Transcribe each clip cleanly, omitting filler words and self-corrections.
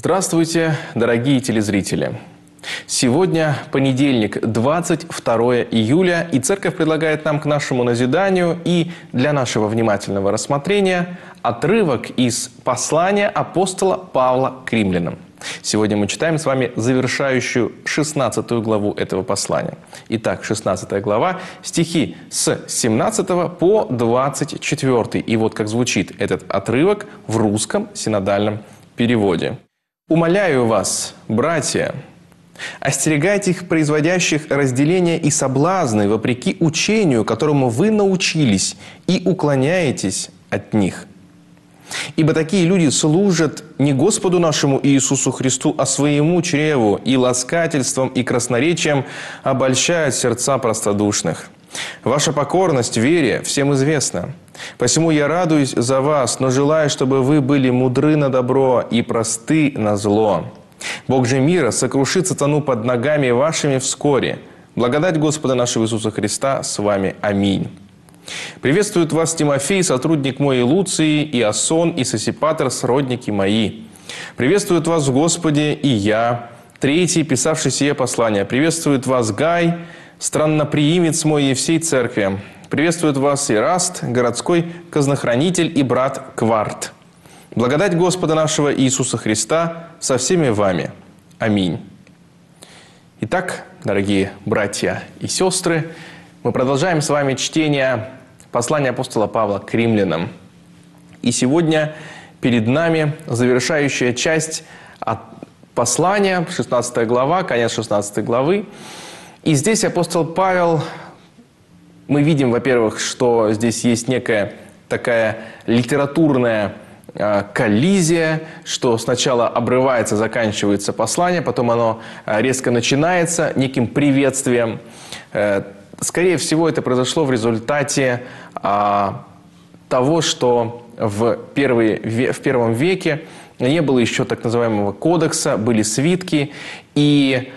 Здравствуйте, дорогие телезрители! Сегодня понедельник, 22 июля, и Церковь предлагает нам к нашему назиданию и для нашего внимательного рассмотрения отрывок из послания апостола Павла к римлянам. Сегодня мы читаем с вами завершающую 16 главу этого послания. Итак, 16 глава, стихи с 17 по 24. И вот как звучит этот отрывок в русском синодальном переводе. «Умоляю вас, братья, остерегайте их, производящих разделения и соблазны, вопреки учению, которому вы научились, и уклоняетесь от них. Ибо такие люди служат не Господу нашему Иисусу Христу, а своему чреву, и ласкательством, и красноречием обольщают сердца простодушных. Ваша покорность вере всем известна. Посему я радуюсь за вас, но желаю, чтобы вы были мудры на добро и просты на зло. Бог же мира сокрушит сатану под ногами вашими вскоре. Благодать Господа нашего Иисуса Христа с вами. Аминь. Приветствуют вас Тимофей, сотрудник мой, и Луций, и Асон, и Сосипатр, сродники мои. Приветствуют вас в Господе и я, третий, писавший сие послание. Приветствует вас Гай, странноприимец мой, и всей церкви. Приветствует вас Ираст, городской казнохранитель, и брат Кварт. Благодать Господа нашего Иисуса Христа со всеми вами. Аминь». Итак, дорогие братья и сестры, мы продолжаем с вами чтение послания апостола Павла к римлянам. И сегодня перед нами завершающая часть от послания, 16 глава, конец 16 главы. И здесь апостол Павел, мы видим, во-первых, что здесь есть некая такая литературная коллизия, что сначала обрывается, заканчивается послание, потом оно резко начинается неким приветствием. Скорее всего, это произошло в результате того, что в первом веке не было еще так называемого кодекса, были свитки, и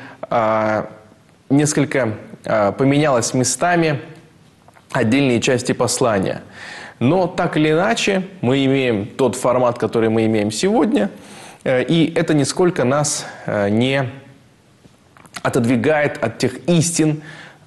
несколько поменялось местами отдельные части послания. Но так или иначе, мы имеем тот формат, который мы имеем сегодня, и это нисколько нас не отодвигает от тех истин,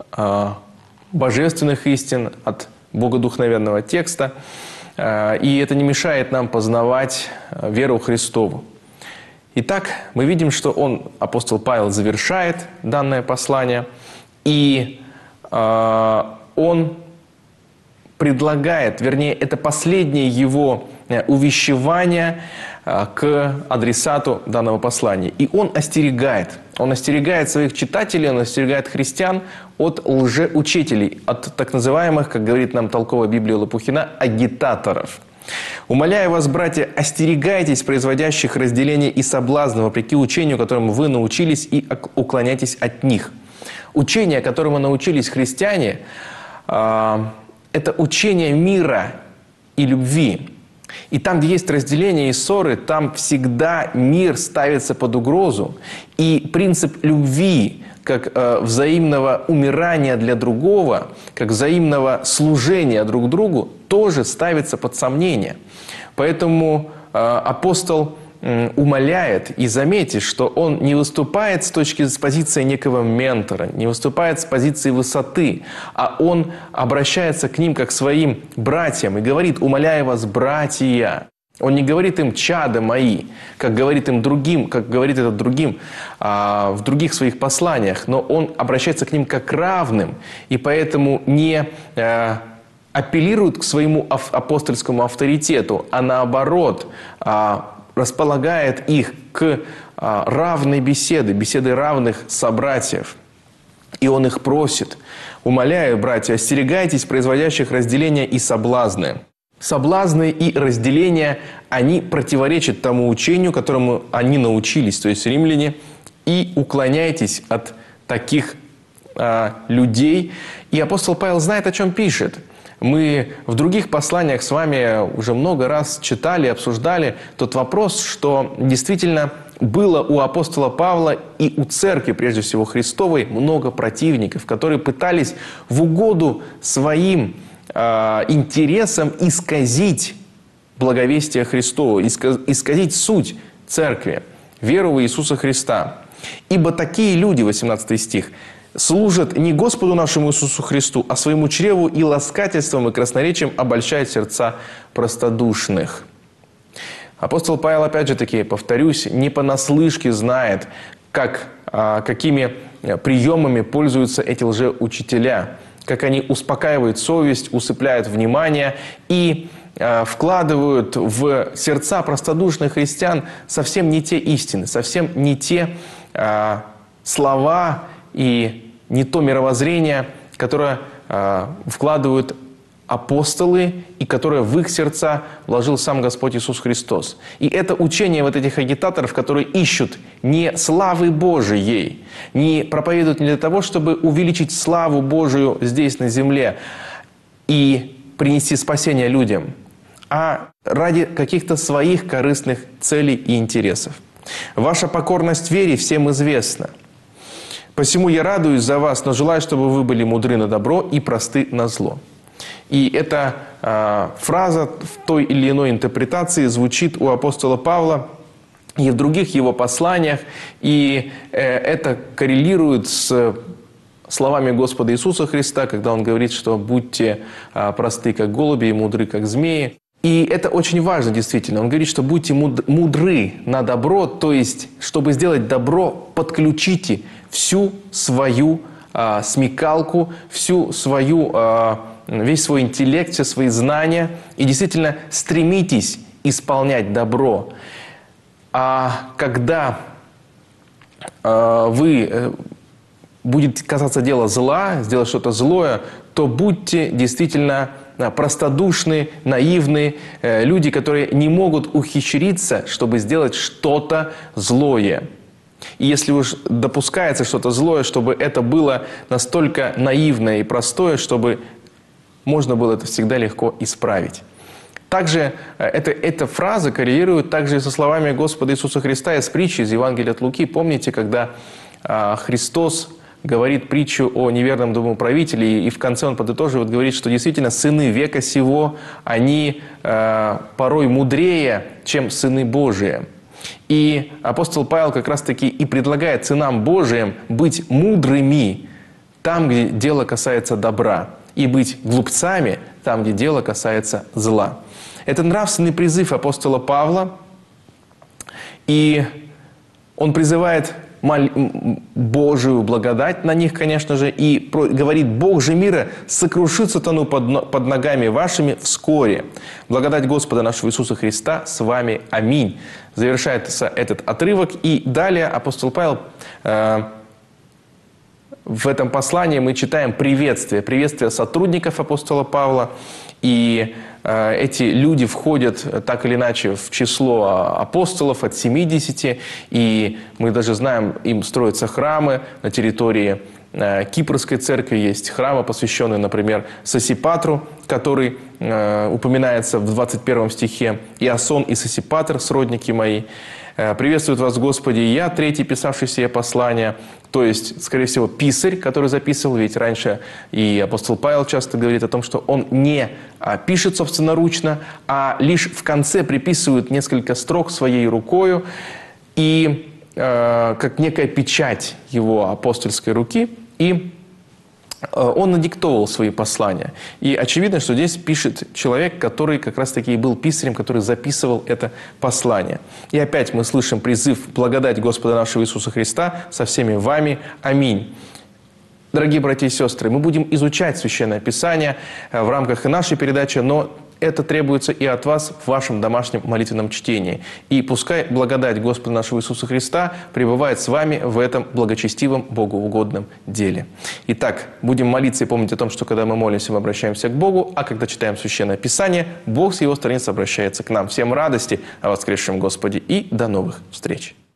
божественных истин, от богодухновенного текста, и это не мешает нам познавать веру Христову. Итак, мы видим, что апостол Павел, завершает данное послание, и он предлагает, вернее, это последнее его увещевание к адресату данного послания. И он остерегает своих читателей, он остерегает христиан от лжеучителей, от так называемых, как говорит нам толковая Библия Лопухина, агитаторов. «Умоляю вас, братья, остерегайтесь производящих разделения и соблазны, вопреки учению, которому вы научились, и уклоняйтесь от них». Учение, которому научились христиане, это учение мира и любви. И там, где есть разделение и ссоры, там всегда мир ставится под угрозу. И принцип любви, как взаимного умирания для другого, как взаимного служения друг другу, тоже ставится под сомнение. Поэтому апостол умоляет, и заметьте, что он не выступает с позиции некого ментора, не выступает с позиции высоты, а он обращается к ним как к своим братьям и говорит: «Умоляю вас, братья». Он не говорит им «чада мои», как говорит им другим, как говорит это другим в других своих посланиях, но он обращается к ним как к равным, и поэтому не апеллирует к своему апостольскому авторитету, а наоборот располагает их к равной беседе равных собратьев. И он их просит: «Умоляю, братья, остерегайтесь производящих разделения и соблазны». Соблазны и разделения, они противоречат тому учению, которому они научились, то есть римляне, и уклоняйтесь от таких людей. И апостол Павел знает, о чем пишет. Мы в других посланиях с вами уже много раз читали, обсуждали тот вопрос, что действительно было у апостола Павла и у церкви, прежде всего Христовой, много противников, которые пытались в угоду своим интересам исказить благовестие Христово, исказить суть церкви. веру в Иисуса Христа. Ибо такие люди, 18 стих, служат не Господу нашему Иисусу Христу, а своему чреву и ласкательством и красноречием обольщают сердца простодушных». Апостол Павел, опять же таки, повторюсь, не понаслышке знает, какими приемами пользуются эти лжеучителя, как они успокаивают совесть, усыпляют внимание и вкладывают в сердца простодушных христиан совсем не те истины, совсем не те слова и не то мировоззрение, которое вкладывают апостолы и которое в их сердца вложил сам Господь Иисус Христос. И это учение вот этих агитаторов, которые ищут не славы Божией, не проповедуют не для того, чтобы увеличить славу Божию здесь на земле и принести спасение людям, а ради каких-то своих корыстных целей и интересов. Ваша покорность вере всем известна. Посему я радуюсь за вас, но желаю, чтобы вы были мудры на добро и просты на зло. И эта фраза в той или иной интерпретации звучит у апостола Павла и в других его посланиях, и это коррелирует с словами Господа Иисуса Христа, когда Он говорит, что «будьте просты, как голуби, и мудры, как змеи». И это очень важно, действительно. Он говорит, что будьте мудры на добро, то есть, чтобы сделать добро, подключите всю свою смекалку, весь свой интеллект, все свои знания, и действительно стремитесь исполнять добро. А когда вы будете касаться дела зла, сделать что-то злое, то будьте действительно простодушны, наивны, люди, которые не могут ухищриться, чтобы сделать что-то злое. И если уж допускается что-то злое, чтобы это было настолько наивное и простое, чтобы можно было это всегда легко исправить. Также эта фраза коррелирует также и со словами Господа Иисуса Христа из притчи из Евангелия от Луки. Помните, когда Христос говорит притчу о неверном домоправителе, и в конце он подытоживает, говорит, что действительно сыны века сего, они порой мудрее, чем сыны Божии. И апостол Павел как раз-таки и предлагает сынам Божиим быть мудрыми там, где дело касается добра, и быть глупцами там, где дело касается зла. Это нравственный призыв апостола Павла, и он призывает Божию благодать на них, конечно же, и говорит: «Бог же мира сокрушит сатану под ногами вашими вскоре. Благодать Господа нашего Иисуса Христа с вами. Аминь». Завершается этот отрывок, и далее апостол Павел в этом послании мы читаем приветствие сотрудников апостола Павла, и эти люди входят так или иначе в число апостолов от 70, и мы даже знаем, им строятся храмы на территории Кипрской церкви, есть храмы, посвященные, например, Сосипатру, который упоминается в 21 стихе, «Иасон и Сосипатр, сродники мои». «Приветствует вас, Господи, и я, третий, писавший сие послание». То есть, скорее всего, писарь, который записывал, ведь раньше и апостол Павел часто говорит о том, что он не пишет собственноручно, а лишь в конце приписывает несколько строк своей рукою, и как некая печать его апостольской руки, и он надиктовал свои послания. И очевидно, что здесь пишет человек, который как раз-таки и был писарем, который записывал это послание. И опять мы слышим призыв: «Благодать Господа нашего Иисуса Христа со всеми вами. Аминь». Дорогие братья и сестры, мы будем изучать Священное Писание в рамках и нашей передачи, но это требуется и от вас в вашем домашнем молитвенном чтении. И пускай благодать Господа нашего Иисуса Христа пребывает с вами в этом благочестивом, богоугодном деле. Итак, будем молиться и помнить о том, что когда мы молимся, мы обращаемся к Богу, а когда читаем Священное Писание, Бог с Его страниц обращается к нам. Всем радости о воскресшем Господе и до новых встреч!